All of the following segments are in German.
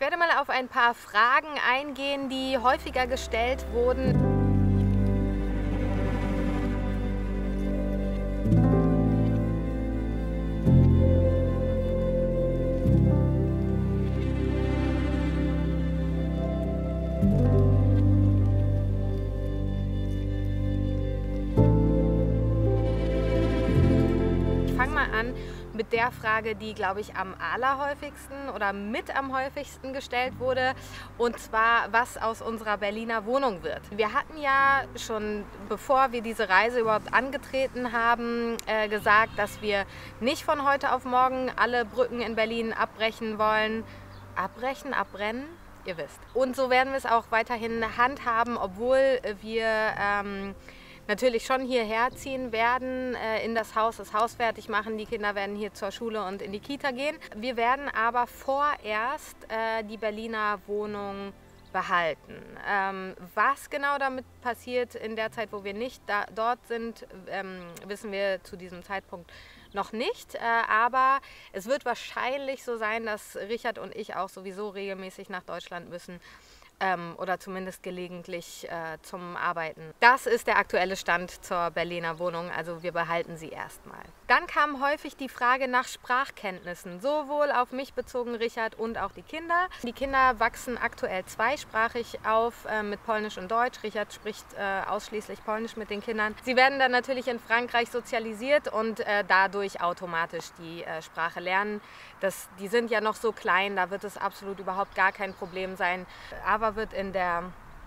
werde mal auf ein paar Fragen eingehen, die häufiger gestellt wurden. Ich fange mal an mit der Frage, die, glaube ich, am allerhäufigsten oder mit am häufigsten gestellt wurde, und zwar, was aus unserer Berliner Wohnung wird. Wir hatten ja schon, bevor wir diese Reise überhaupt angetreten haben, gesagt, dass wir nicht von heute auf morgen alle Brücken in Berlin abbrechen wollen. Abbrechen, abbrennen? Ihr wisst. Und so werden wir es auch weiterhin handhaben, obwohl wir natürlich schon hierher ziehen werden, in das Haus fertig machen. Die Kinder werden hier zur Schule und in die Kita gehen. Wir werden aber vorerst die Berliner Wohnung behalten. Was genau damit passiert in der Zeit, wo wir nicht dort sind, wissen wir zu diesem Zeitpunkt noch nicht. Aber es wird wahrscheinlich so sein, dass Richard und ich auch sowieso regelmäßig nach Deutschland müssen. Oder zumindest gelegentlich zum Arbeiten. Das ist der aktuelle Stand zur Berliner Wohnung, also wir behalten sie erstmal. Dann kam häufig die Frage nach Sprachkenntnissen, sowohl auf mich bezogen, Richard, und auch die Kinder. Die Kinder wachsen aktuell zweisprachig auf mit Polnisch und Deutsch. Richard spricht ausschließlich Polnisch mit den Kindern. Sie werden dann natürlich in Frankreich sozialisiert und dadurch automatisch die Sprache lernen. Die sind ja noch so klein, da wird es absolut überhaupt gar kein Problem sein. Aber wird in der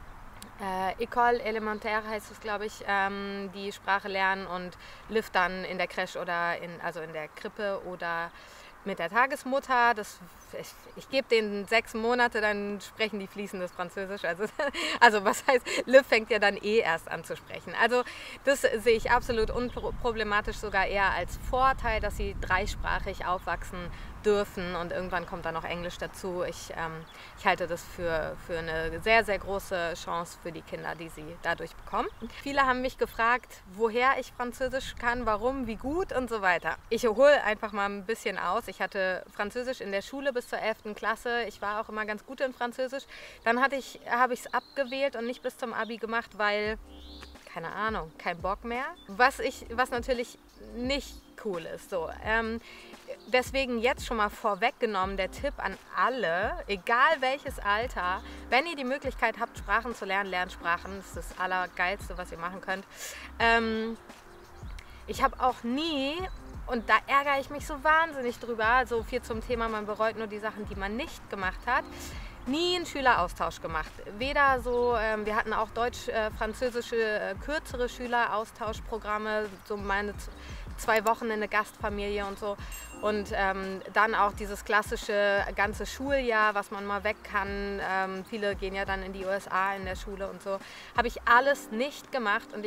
École Élémentaire, heißt es, glaube ich, die Sprache lernen, und Liv dann in der Creche oder also in der Krippe oder mit der Tagesmutter. Ich gebe denen 6 Monate, dann sprechen die fließendes Französisch. Also was heißt, Liv fängt ja dann erst an zu sprechen. Also das sehe ich absolut unproblematisch, sogar eher als Vorteil, dass sie dreisprachig aufwachsen dürfen, und irgendwann kommt dann noch Englisch dazu. Ich halte das für eine sehr, sehr große Chance für die Kinder, die sie dadurch bekommen. Viele haben mich gefragt, woher ich Französisch kann, warum, wie gut und so weiter. Ich hole einfach mal ein bisschen aus. Ich hatte Französisch in der Schule bis zur 11. Klasse. Ich war auch immer ganz gut in Französisch. Dann habe ich es abgewählt und nicht bis zum Abi gemacht, weil, keine Ahnung, kein Bock mehr. Was natürlich nicht cool ist. So. Deswegen jetzt schon mal vorweggenommen der Tipp an alle, egal welches Alter: wenn ihr die Möglichkeit habt, Sprachen zu lernen, lernt Sprachen. Das ist das Allergeilste, was ihr machen könnt. Ich habe auch nie, und da ärgere ich mich so wahnsinnig drüber, so viel zum Thema, man bereut nur die Sachen, die man nicht gemacht hat, nie einen Schüleraustausch gemacht. Weder so, wir hatten auch deutsch-französische kürzere Schüleraustauschprogramme, so meine 2 Wochen in eine Gastfamilie und so. Und dann auch dieses klassische ganze Schuljahr, was man mal weg kann. Viele gehen ja dann in die USA in der Schule und so. Habe ich alles nicht gemacht, und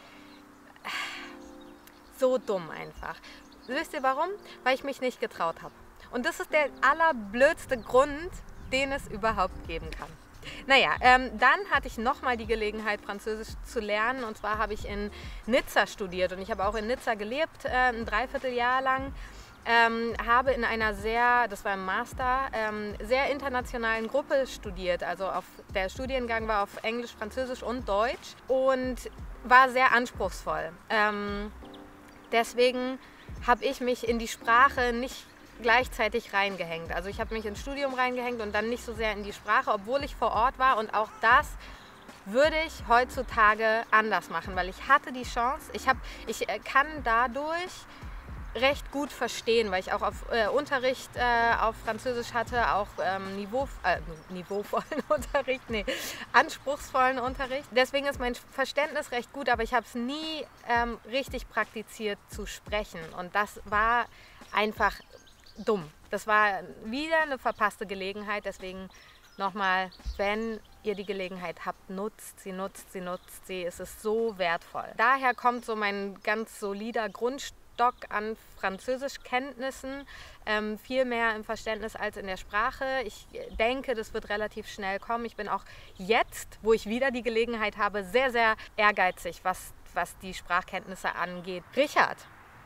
so dumm einfach. Wisst ihr warum? Weil ich mich nicht getraut habe. Und das ist der allerblödste Grund, den es überhaupt geben kann. Naja, dann hatte ich nochmal die Gelegenheit, Französisch zu lernen, und zwar habe ich in Nizza studiert, und ich habe auch in Nizza gelebt, ein Dreivierteljahr lang. Habe in einer das war im Master, sehr internationalen Gruppe studiert. Also der Studiengang war auf Englisch, Französisch und Deutsch und war sehr anspruchsvoll. Deswegen habe ich mich in die Sprache nicht gleichzeitig reingehängt. Also ich habe mich ins Studium reingehängt und dann nicht so sehr in die Sprache, obwohl ich vor Ort war, und auch das würde ich heutzutage anders machen, weil ich hatte die Chance. Ich kann dadurch recht gut verstehen, weil ich auch Unterricht auf Französisch hatte, auch niveauvollen Unterricht, anspruchsvollen Unterricht. Deswegen ist mein Verständnis recht gut, aber ich habe es nie richtig praktiziert zu sprechen, und das war einfach dumm. Das war wieder eine verpasste Gelegenheit, deswegen nochmal, wenn ihr die Gelegenheit habt, nutzt sie. Es ist so wertvoll. Daher kommt so mein ganz solider Grundstock an Französischkenntnissen, viel mehr im Verständnis als in der Sprache. Ich denke, das wird relativ schnell kommen. Ich bin auch jetzt, wo ich wieder die Gelegenheit habe, sehr, sehr ehrgeizig, was die Sprachkenntnisse angeht. Richard,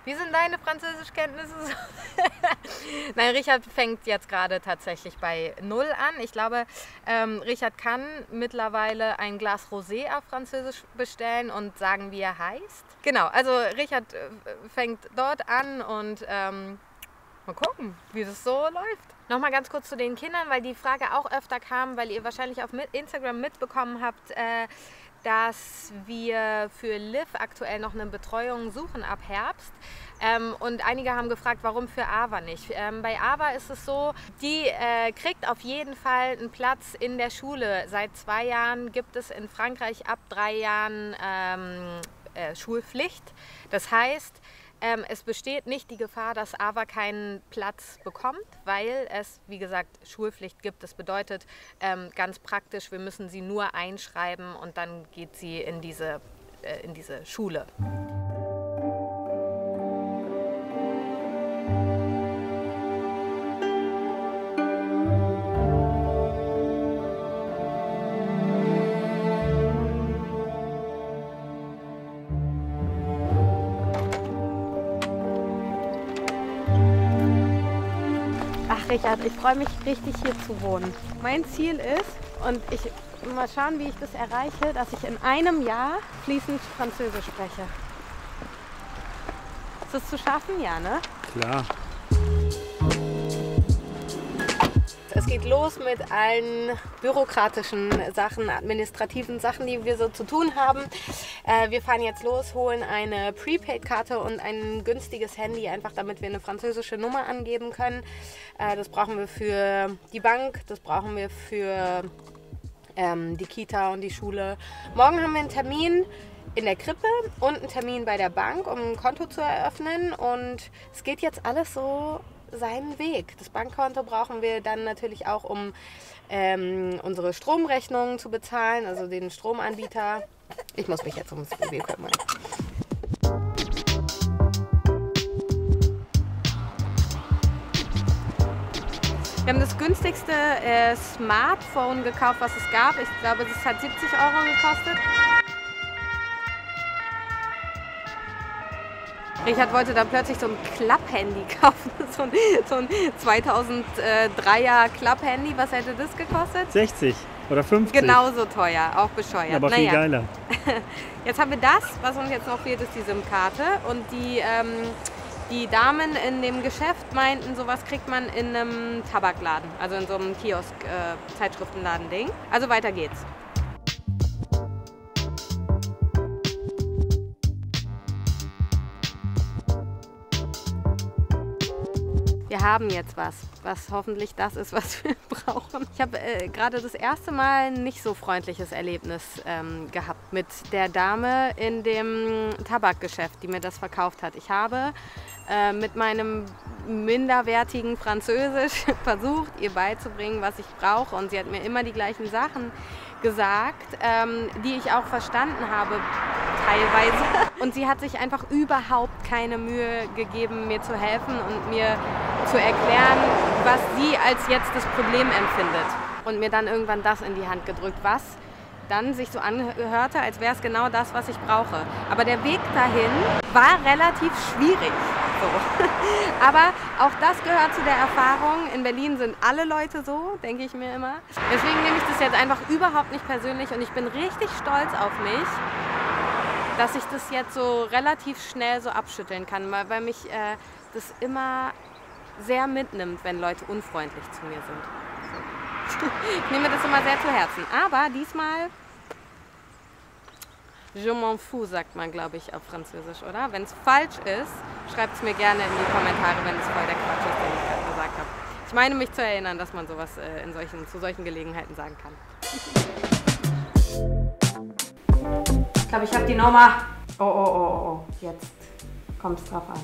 Wie sind deine Französischkenntnisse? Nein, Richard fängt jetzt gerade tatsächlich bei 0 an. Ich glaube, Richard kann mittlerweile ein Glas Rosé auf Französisch bestellen und sagen, wie er heißt. Genau, also Richard fängt dort an und mal gucken, wie das so läuft. Nochmal ganz kurz zu den Kindern, weil die Frage auch öfter kam, weil ihr wahrscheinlich auf Instagram mitbekommen habt, dass wir für Liv aktuell noch eine Betreuung suchen ab Herbst. Und einige haben gefragt, warum für Ava nicht. Bei Ava ist es so, die kriegt auf jeden Fall einen Platz in der Schule. Seit 2 Jahren gibt es in Frankreich ab 3 Jahren Schulpflicht. Das heißt, es besteht nicht die Gefahr, dass Ava keinen Platz bekommt, weil es, wie gesagt, Schulpflicht gibt. Das bedeutet ganz praktisch, wir müssen sie nur einschreiben und dann geht sie in diese Schule. Richard, ich freue mich richtig hier zu wohnen. Mein Ziel ist, und ich mal schauen, wie ich das erreiche, dass ich in einem Jahr fließend Französisch spreche. Ist das zu schaffen? Ja, ne? Klar. Es geht los mit allen bürokratischen Sachen, administrativen Sachen, die wir so zu tun haben. Wir fahren jetzt los, holen eine Prepaid-Karte und ein günstiges Handy, einfach damit wir eine französische Nummer angeben können. Das brauchen wir für die Bank, das brauchen wir für die Kita und die Schule. Morgen haben wir einen Termin in der Krippe und einen Termin bei der Bank, um ein Konto zu eröffnen. Und es geht jetzt alles so seinen Weg. Das Bankkonto brauchen wir dann natürlich auch, um unsere Stromrechnungen zu bezahlen, also den Stromanbieter. Ich muss mich jetzt ums Baby kümmern. Wir haben das günstigste Smartphone gekauft, was es gab. Ich glaube, das hat 70 € gekostet. Richard wollte dann plötzlich so ein Klapp-Handy kaufen, so ein 2003er Klapp-Handy. Was hätte das gekostet? 60 oder 50. Genauso teuer, auch bescheuert. Aber viel geiler. Jetzt haben wir das, was uns jetzt noch fehlt, ist die SIM-Karte. Und die Damen in dem Geschäft meinten, sowas kriegt man in einem Tabakladen, also in so einem Kiosk, Zeitschriftenladen-Ding. Also weiter geht's. Wir haben jetzt was hoffentlich das ist, was wir brauchen. Ich habe gerade das erste Mal ein nicht so freundliches Erlebnis gehabt mit der Dame in dem Tabakgeschäft, die mir das verkauft hat. Ich habe mit meinem minderwertigen Französisch versucht, ihr beizubringen, was ich brauche. Und sie hat mir immer die gleichen Sachen gesagt, die ich auch verstanden habe teilweise. Und sie hat sich einfach überhaupt keine Mühe gegeben, mir zu helfen und mir zu erklären, was sie als jetzt das Problem empfindet. Und mir dann irgendwann das in die Hand gedrückt, was dann sich so angehörte, als wäre es genau das, was ich brauche. Aber der Weg dahin war relativ schwierig. So. Aber auch das gehört zu der Erfahrung. In Berlin sind alle Leute so, denke ich mir immer. Deswegen nehme ich das jetzt einfach überhaupt nicht persönlich und ich bin richtig stolz auf mich, dass ich das jetzt so relativ schnell so abschütteln kann, weil mich das immer sehr mitnimmt, wenn Leute unfreundlich zu mir sind. Ich nehme das immer sehr zu Herzen. Aber diesmal, je m'en fous, sagt man, glaube ich, auf Französisch, oder? Wenn es falsch ist, schreibt es mir gerne in die Kommentare, wenn es voll der Quatsch ist, den ich gerade gesagt habe. Ich meine, mich zu erinnern, dass man sowas zu solchen Gelegenheiten sagen kann. Ich glaube, ich habe die Nummer. Oh. Jetzt kommt es drauf an.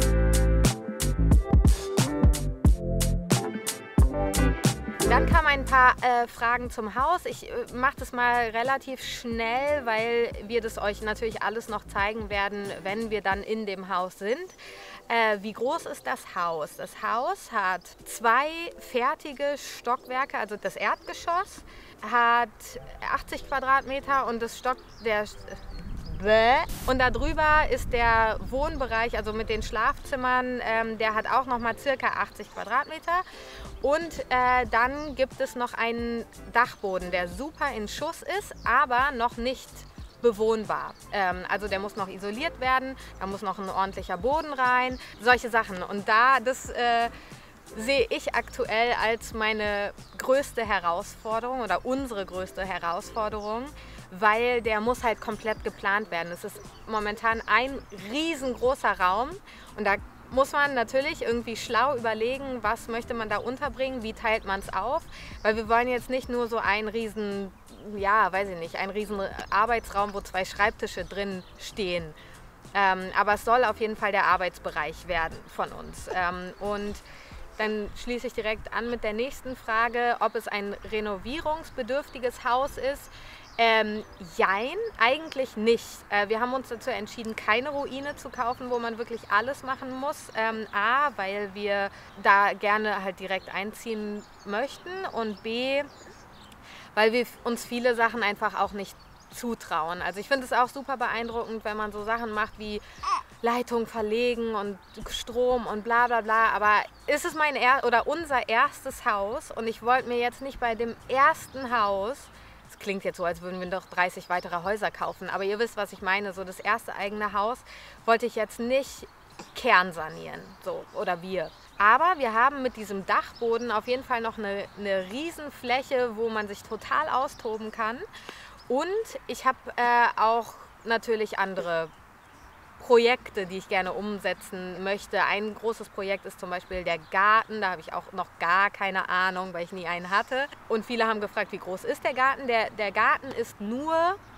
Dann kam ein paar Fragen zum Haus. Ich mache das mal relativ schnell, weil wir das euch natürlich alles noch zeigen werden, wenn wir dann in dem Haus sind. Wie groß ist das Haus? Das Haus hat 2 fertige Stockwerke, also das Erdgeschoss hat 80 Quadratmeter und und darüber ist der Wohnbereich, also mit den Schlafzimmern, der hat auch noch mal circa 80 Quadratmeter. Und dann gibt es noch einen Dachboden, der super in Schuss ist, aber noch nicht bewohnbar. Also der muss noch isoliert werden, da muss noch ein ordentlicher Boden rein, solche Sachen. Und das sehe ich aktuell als meine größte Herausforderung oder unsere größte Herausforderung, weil der muss halt komplett geplant werden. Es ist momentan ein riesengroßer Raum und da muss man natürlich irgendwie schlau überlegen, was möchte man da unterbringen, wie teilt man es auf, weil wir wollen jetzt nicht nur so einen riesen, ja, weiß ich nicht, einen riesen Arbeitsraum, wo 2 Schreibtische drin stehen. Aber es soll auf jeden Fall der Arbeitsbereich werden von uns. Und dann schließe ich direkt an mit der nächsten Frage, ob es ein renovierungsbedürftiges Haus ist. Jein, eigentlich nicht. Wir haben uns dazu entschieden, keine Ruine zu kaufen, wo man wirklich alles machen muss. A, weil wir da gerne halt direkt einziehen möchten und B, weil wir uns viele Sachen einfach auch nicht zutrauen. Also ich finde es auch super beeindruckend, wenn man so Sachen macht wie Leitung verlegen und Strom und bla bla bla, aber ist es unser erstes Haus und ich wollte mir jetzt nicht bei dem ersten Haus, das klingt jetzt so, als würden wir noch 30 weitere Häuser kaufen, aber ihr wisst, was ich meine, so das erste eigene Haus wollte ich jetzt nicht kernsanieren, so, oder wir. Aber wir haben mit diesem Dachboden auf jeden Fall noch eine Riesenfläche, wo man sich total austoben kann. Und ich habe auch natürlich andere Projekte, die ich gerne umsetzen möchte. Ein großes Projekt ist zum Beispiel der Garten. Da habe ich auch noch gar keine Ahnung, weil ich nie einen hatte. Und viele haben gefragt, wie groß ist der Garten? Der Garten ist nur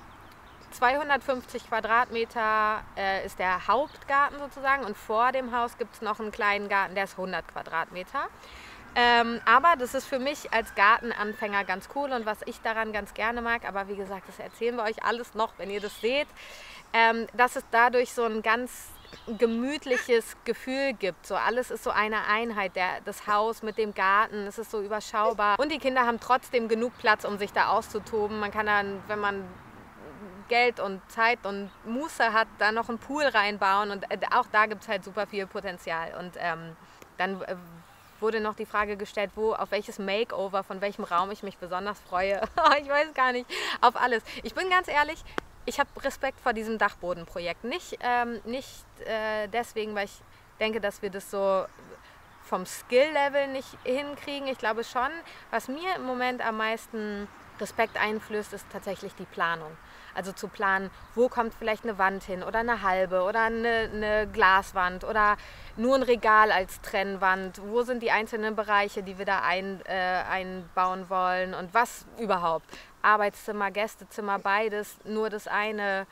250 Quadratmeter, ist der Hauptgarten sozusagen. Und vor dem Haus gibt es noch einen kleinen Garten, der ist 100 Quadratmeter. Aber das ist für mich als Gartenanfänger ganz cool und was ich daran ganz gerne mag, aber wie gesagt, das erzählen wir euch alles noch, wenn ihr das seht, dass es dadurch so ein ganz gemütliches Gefühl gibt. So alles ist so eine Einheit, das Haus mit dem Garten, es ist so überschaubar und die Kinder haben trotzdem genug Platz, um sich da auszutoben. Man kann dann, wenn man Geld und Zeit und Muße hat, da noch einen Pool reinbauen und auch da gibt es halt super viel Potenzial und dann wurde noch die Frage gestellt, auf welches Makeover, von welchem Raum ich mich besonders freue. Ich weiß gar nicht, auf alles. Ich bin ganz ehrlich, ich habe Respekt vor diesem Dachbodenprojekt. Nicht deswegen, weil ich denke, dass wir das so vom Skill-Level nicht hinkriegen. Ich glaube schon, was mir im Moment am meisten Respekt einflößt, ist tatsächlich die Planung. Also zu planen, wo kommt vielleicht eine Wand hin oder eine halbe oder eine Glaswand oder nur ein Regal als Trennwand. Wo sind die einzelnen Bereiche, die wir da einbauen wollen und was überhaupt. Arbeitszimmer, Gästezimmer, beides, nur das eine.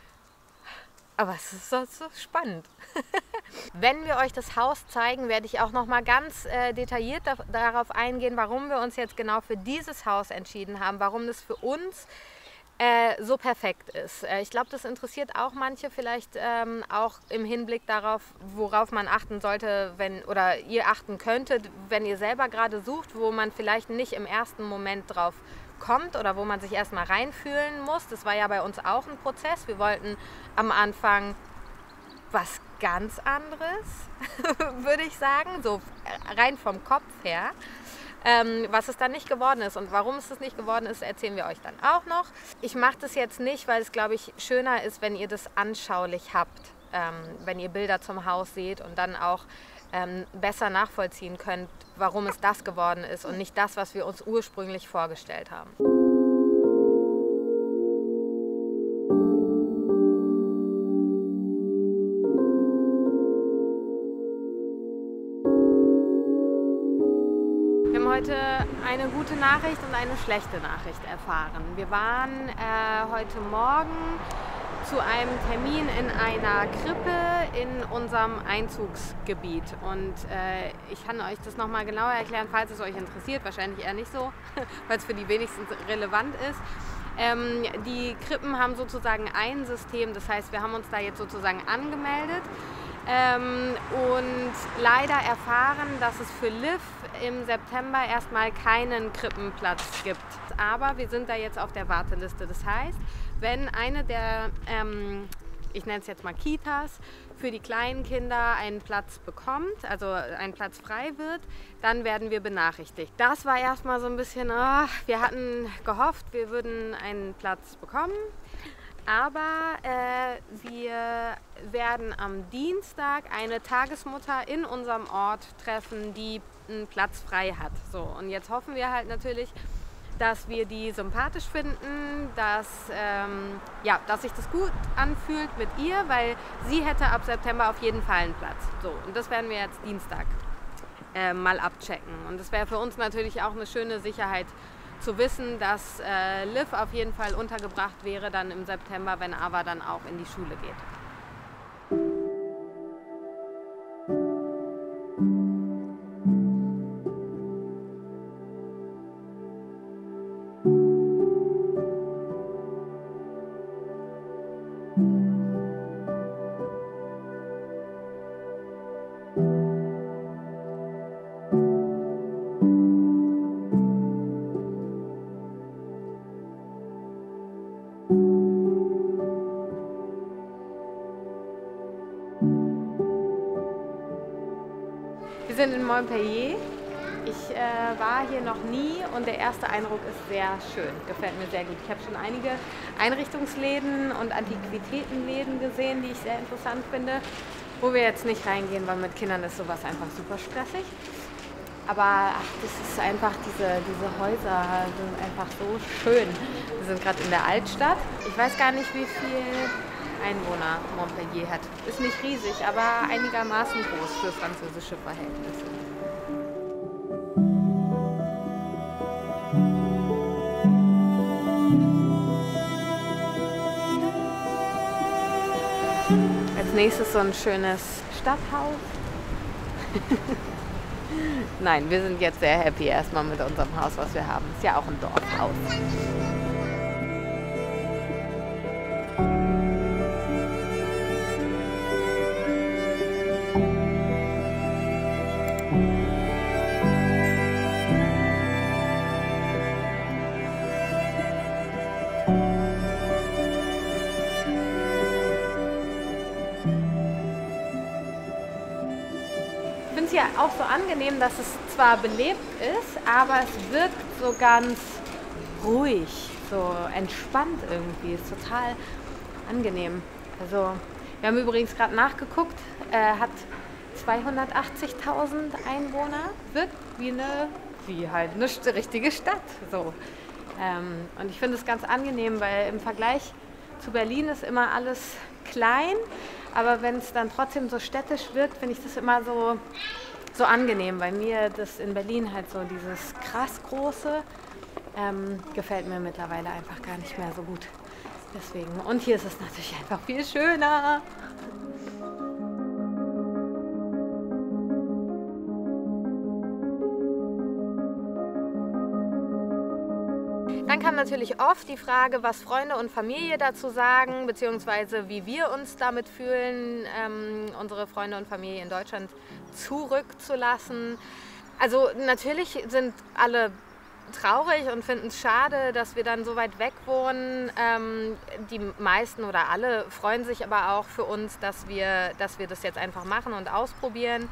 Aber es ist so spannend. Wenn wir euch das Haus zeigen, werde ich auch noch mal ganz detailliert darauf eingehen, warum wir uns jetzt genau für dieses Haus entschieden haben, warum das für uns so perfekt ist. Ich glaube, das interessiert auch manche vielleicht auch im Hinblick darauf, worauf man achten sollte, oder ihr achten könntet, wenn ihr selber gerade sucht, wo man vielleicht nicht im ersten Moment drauf kommt oder wo man sich erstmal reinfühlen muss. Das war ja bei uns auch ein Prozess. Wir wollten am Anfang was ganz anderes, würde ich sagen, so rein vom Kopf her. Was es dann nicht geworden ist und warum es das nicht geworden ist, erzählen wir euch dann auch noch. Ich mache das jetzt nicht, weil es, glaube ich, schöner ist, wenn ihr das anschaulich habt, wenn ihr Bilder zum Haus seht und dann auch besser nachvollziehen könnt, warum es das geworden ist und nicht das, was wir uns ursprünglich vorgestellt haben. Wir haben heute eine gute Nachricht und eine schlechte Nachricht erfahren. Wir waren heute Morgen zu einem Termin in einer Krippe in unserem Einzugsgebiet. Und ich kann euch das nochmal genauer erklären, falls es euch interessiert. Wahrscheinlich eher nicht so, weil es für die wenigsten relevant ist. Die Krippen haben sozusagen ein System, das heißt, wir haben uns da jetzt sozusagen angemeldet und leider erfahren, dass es für Liv im September erstmal keinen Krippenplatz gibt. Aber wir sind da jetzt auf der Warteliste. Das heißt, wenn eine der, ich nenne es jetzt mal Kitas, für die kleinen Kinder einen Platz bekommt, also ein Platz frei wird, dann werden wir benachrichtigt. Das war erstmal so ein bisschen, wir hatten gehofft, wir würden einen Platz bekommen, aber wir werden am Dienstag eine Tagesmutter in unserem Ort treffen, die einen Platz frei hat. So, und jetzt hoffen wir halt natürlich, dass wir die sympathisch finden, dass sich das gut anfühlt mit ihr, weil sie hätte ab September auf jeden Fall einen Platz. So, und das werden wir jetzt Dienstag mal abchecken. Und das wäre für uns natürlich auch eine schöne Sicherheit zu wissen, dass Liv auf jeden Fall untergebracht wäre dann im September, wenn Ava dann auch in die Schule geht. Wir sind in Montpellier. Ich war hier noch nie und der erste Eindruck ist sehr schön. Gefällt mir sehr gut. Ich habe schon einige Einrichtungsläden und Antiquitätenläden gesehen, die ich sehr interessant finde, wo wir jetzt nicht reingehen, weil mit Kindern ist sowas einfach super stressig. Aber das ist einfach, diese Häuser sind einfach so schön. Wir sind gerade in der Altstadt. Ich weiß gar nicht, wie viel Einwohner Montpellier hat. Ist nicht riesig, aber einigermaßen groß für französische Verhältnisse. Als nächstes so ein schönes Stadthaus. Nein, wir sind jetzt sehr happy erstmal mit unserem Haus, was wir haben. Ist ja auch ein Dorfhaus. Ich finde es ja auch so angenehm, dass es zwar belebt ist, aber es wirkt so ganz ruhig, so entspannt irgendwie. Ist total angenehm. Also, wir haben übrigens gerade nachgeguckt, hat 280.000 Einwohner, wirkt wie halt eine richtige Stadt. So. Und ich finde es ganz angenehm, weil im Vergleich zu Berlin ist immer alles klein, aber wenn es dann trotzdem so städtisch wirkt, finde ich das immer so angenehm, weil mir das in Berlin halt so dieses krass große gefällt mir mittlerweile einfach gar nicht mehr so gut. Deswegen. Und hier ist es natürlich einfach viel schöner. Dann kam natürlich oft die Frage, was Freunde und Familie dazu sagen, beziehungsweise wie wir uns damit fühlen, unsere Freunde und Familie in Deutschland zurückzulassen. Also natürlich sind alle traurig und finden es schade, dass wir dann so weit weg wohnen. Die meisten oder alle freuen sich aber auch für uns, dass wir das jetzt einfach machen und ausprobieren.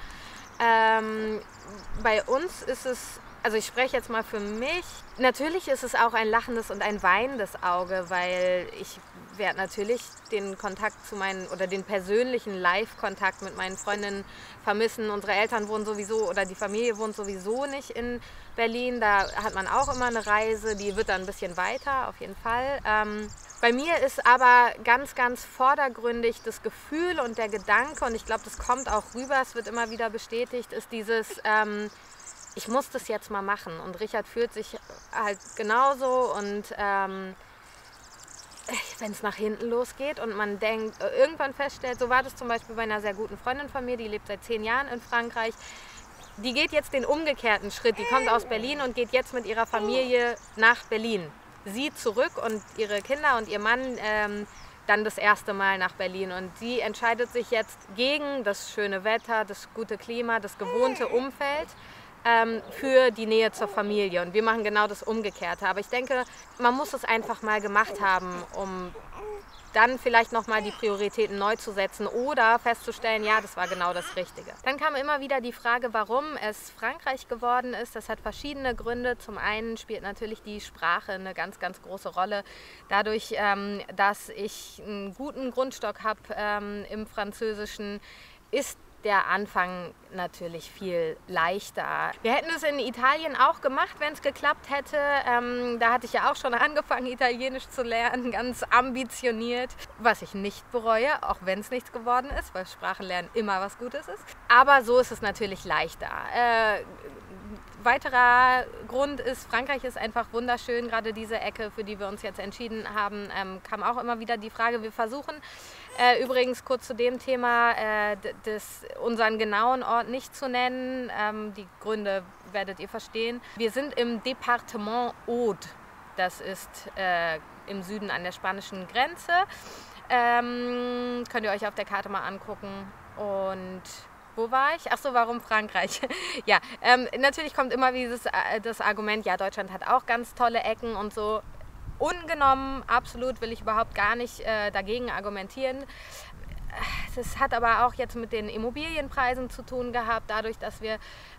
Bei uns ist es, also ich spreche jetzt mal für mich, natürlich ist es auch ein lachendes und ein weinendes Auge, weil ich werde natürlich den Kontakt zu meinen oder den persönlichen Live-Kontakt mit meinen Freundinnen vermissen. Unsere Eltern wohnen sowieso oder die Familie wohnt sowieso nicht in Berlin. Da hat man auch immer eine Reise, die wird dann ein bisschen weiter, auf jeden Fall. Bei mir ist aber ganz, ganz vordergründig das Gefühl und der Gedanke, und ich glaube, das kommt auch rüber, es wird immer wieder bestätigt, ist dieses, ich muss das jetzt mal machen. Und Richard fühlt sich halt genauso und wenn es nach hinten losgeht und man denkt, irgendwann feststellt, so war das zum Beispiel bei einer sehr guten Freundin von mir, die lebt seit 10 Jahren in Frankreich. Die geht jetzt den umgekehrten Schritt. Die kommt aus Berlin und geht jetzt mit ihrer Familie nach Berlin. Sie zurück und ihre Kinder und ihr Mann dann das erste Mal nach Berlin. Und sie entscheidet sich jetzt gegen das schöne Wetter, das gute Klima, das gewohnte Umfeld für die Nähe zur Familie. Und wir machen genau das Umgekehrte. Aber ich denke, man muss es einfach mal gemacht haben, um dann vielleicht nochmal die Prioritäten neu zu setzen oder festzustellen, ja, das war genau das Richtige. Dann kam immer wieder die Frage, warum es Frankreich geworden ist. Das hat verschiedene Gründe. Zum einen spielt natürlich die Sprache eine ganz, ganz große Rolle. Dadurch, dass ich einen guten Grundstock habe im Französischen, ist der Anfang natürlich viel leichter. Wir hätten es in Italien auch gemacht, wenn es geklappt hätte. Da hatte ich ja auch schon angefangen, Italienisch zu lernen, ganz ambitioniert. Was ich nicht bereue, auch wenn es nichts geworden ist, weil Sprachenlernen immer was Gutes ist. Aber so ist es natürlich leichter. Weiterer Grund ist, Frankreich ist einfach wunderschön, gerade diese Ecke, für die wir uns jetzt entschieden haben, kam auch immer wieder die Frage, wir versuchen, übrigens kurz zu dem Thema, unseren genauen Ort nicht zu nennen, die Gründe werdet ihr verstehen. Wir sind im Departement Aude, das ist im Süden an der spanischen Grenze, könnt ihr euch auf der Karte mal angucken. Und wo war ich? Ach so, warum Frankreich? Ja, natürlich kommt immer wieder das Argument, ja, Deutschland hat auch ganz tolle Ecken und so. Ungenommen, absolut, will ich überhaupt gar nicht dagegen argumentieren. Das hat aber auch jetzt mit den Immobilienpreisen zu tun gehabt, dadurch, dass wir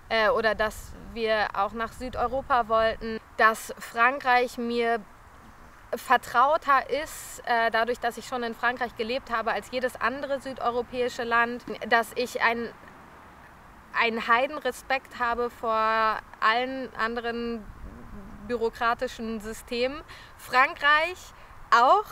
auch nach Südeuropa wollten, dass Frankreich mir vertrauter ist, dadurch, dass ich schon in Frankreich gelebt habe, als jedes andere südeuropäische Land, dass ich einen Heidenrespekt habe vor allen anderen bürokratischen Systemen. Frankreich auch,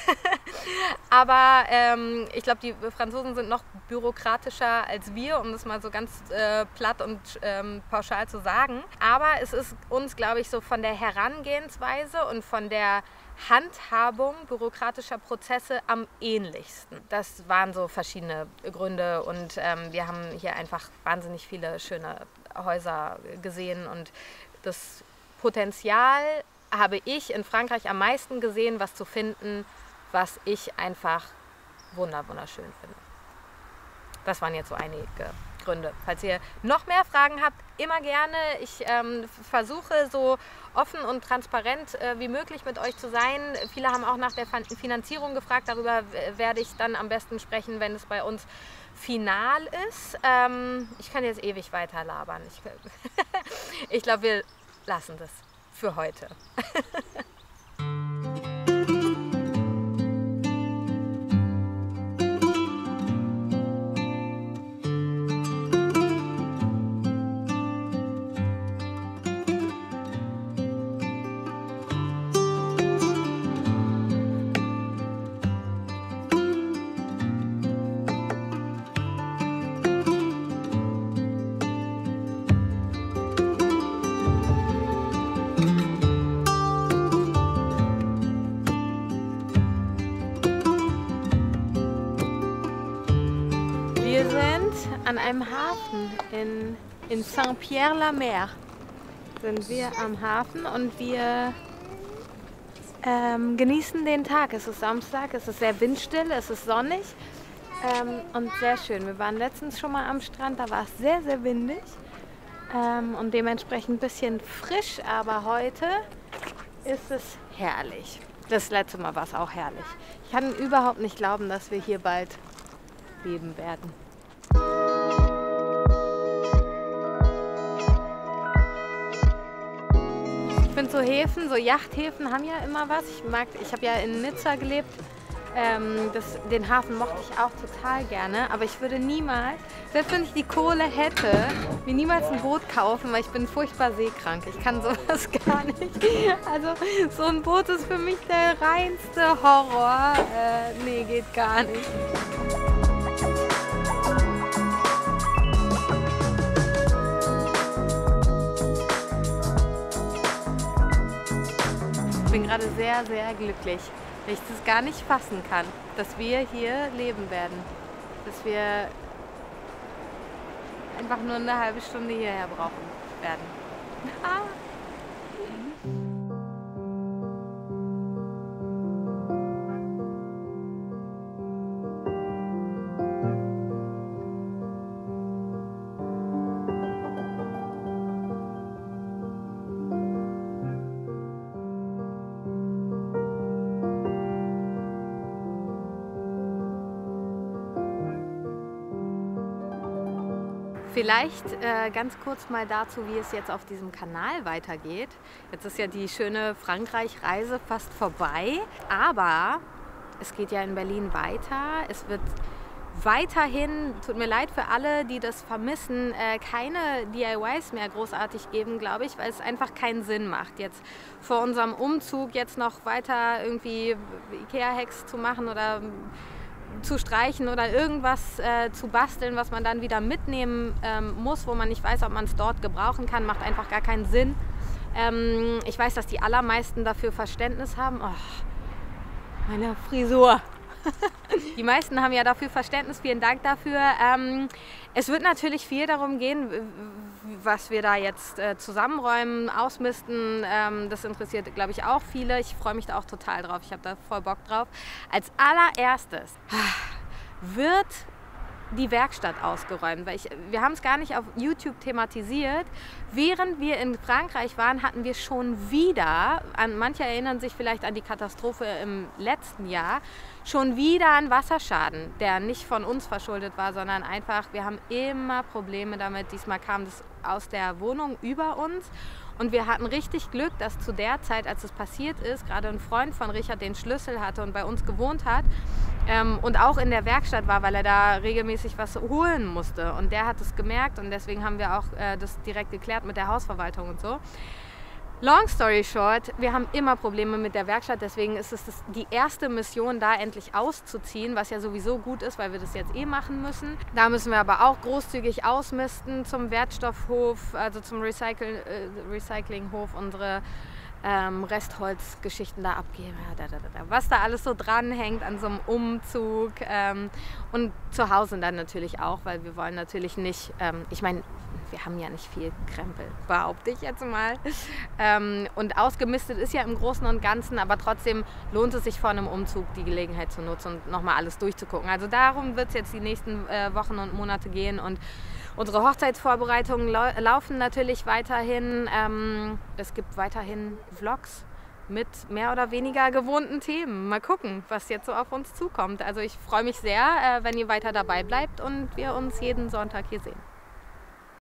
aber ich glaube, die Franzosen sind noch bürokratischer als wir, um das mal so ganz platt und pauschal zu sagen. Aber es ist uns, glaube ich, so von der Herangehensweise und von der Handhabung bürokratischer Prozesse am ähnlichsten. Das waren so verschiedene Gründe und wir haben hier einfach wahnsinnig viele schöne Häuser gesehen und das Potenzial habe ich in Frankreich am meisten gesehen, was zu finden, was ich einfach wunderschön finde. Das waren jetzt so einige Gründe. Falls ihr noch mehr Fragen habt, immer gerne. Ich versuche so offen und transparent wie möglich mit euch zu sein. Viele haben auch nach der Finanzierung gefragt. Darüber werde ich dann am besten sprechen, wenn es bei uns final ist. Ich kann jetzt ewig weiter labern. Ich glaube, wir lassen das für heute. Wir sind an einem Hafen in Saint-Pierre-la-Mer. Sind wir am Hafen und wir genießen den Tag. Es ist Samstag, es ist sehr windstill, es ist sonnig und sehr schön. Wir waren letztens schon mal am Strand, da war es sehr, sehr windig und dementsprechend ein bisschen frisch, aber heute ist es herrlich. Das letzte Mal war es auch herrlich. Ich kann überhaupt nicht glauben, dass wir hier bald leben werden. Ich finde so Häfen, so Yachthäfen haben ja immer was. Ich habe ja in Nizza gelebt. Den Hafen mochte ich auch total gerne, aber ich würde niemals, selbst wenn ich die Kohle hätte, mir niemals ein Boot kaufen, weil ich bin furchtbar seekrank. Ich kann sowas gar nicht. Also so ein Boot ist für mich der reinste Horror. Nee, geht gar nicht. Ich bin gerade sehr, sehr glücklich. ich das gar nicht fassen kann, dass wir hier leben werden. Dass wir einfach nur eine halbe Stunde hierher brauchen werden. Vielleicht ganz kurz mal dazu, wie es jetzt auf diesem Kanal weitergeht. Jetzt ist ja die schöne Frankreich-Reise fast vorbei, aber es geht ja in Berlin weiter. Es wird weiterhin, tut mir leid für alle, die das vermissen, keine DIYs mehr großartig geben, glaube ich, weil es einfach keinen Sinn macht, jetzt vor unserem Umzug jetzt noch weiter irgendwie Ikea-Hacks zu machen oder zu streichen oder irgendwas zu basteln, was man dann wieder mitnehmen muss, wo man nicht weiß, ob man es dort gebrauchen kann, macht einfach gar keinen Sinn. Ich weiß, dass die allermeisten dafür Verständnis haben. Oh, meine Frisur. Die meisten haben ja dafür Verständnis, vielen Dank dafür. Es wird natürlich viel darum gehen, was wir da jetzt zusammenräumen, ausmisten. Das interessiert, glaube ich, auch viele. Ich freue mich da auch total drauf. Ich habe da voll Bock drauf. Als allererstes wird die Werkstatt ausgeräumt, weil wir haben es gar nicht auf YouTube thematisiert. Während wir in Frankreich waren, hatten wir schon wieder, manche erinnern sich vielleicht an die Katastrophe im letzten Jahr, schon wieder einen Wasserschaden, der nicht von uns verschuldet war, sondern einfach, wir haben immer Probleme damit. Diesmal kam das aus der Wohnung über uns. Und wir hatten richtig Glück, dass zu der Zeit, als es passiert ist, gerade ein Freund von Richard den Schlüssel hatte und bei uns gewohnt hat und auch in der Werkstatt war, weil er da regelmäßig was holen musste. Und der hat es gemerkt und deswegen haben wir auch das direkt geklärt mit der Hausverwaltung und so. Long story short, wir haben immer Probleme mit der Werkstatt, deswegen ist es die erste Mission, da endlich auszuziehen, was ja sowieso gut ist, weil wir das jetzt eh machen müssen. Da müssen wir aber auch großzügig ausmisten zum Wertstoffhof, also zum Recyclinghof, unsere Restholzgeschichten da abgeben, was da alles so dranhängt an so einem Umzug und zu Hause dann natürlich auch, weil wir wollen natürlich nicht, ich meine, wir haben ja nicht viel Krempel, behaupte ich jetzt mal. Und ausgemistet ist ja im Großen und Ganzen, aber trotzdem lohnt es sich vor einem Umzug die Gelegenheit zu nutzen und nochmal alles durchzugucken. Also darum wird es jetzt die nächsten Wochen und Monate gehen und unsere Hochzeitsvorbereitungen laufen natürlich weiterhin. Es gibt weiterhin Vlogs mit mehr oder weniger gewohnten Themen. Mal gucken, was jetzt so auf uns zukommt. Also ich freue mich sehr, wenn ihr weiter dabei bleibt und wir uns jeden Sonntag hier sehen.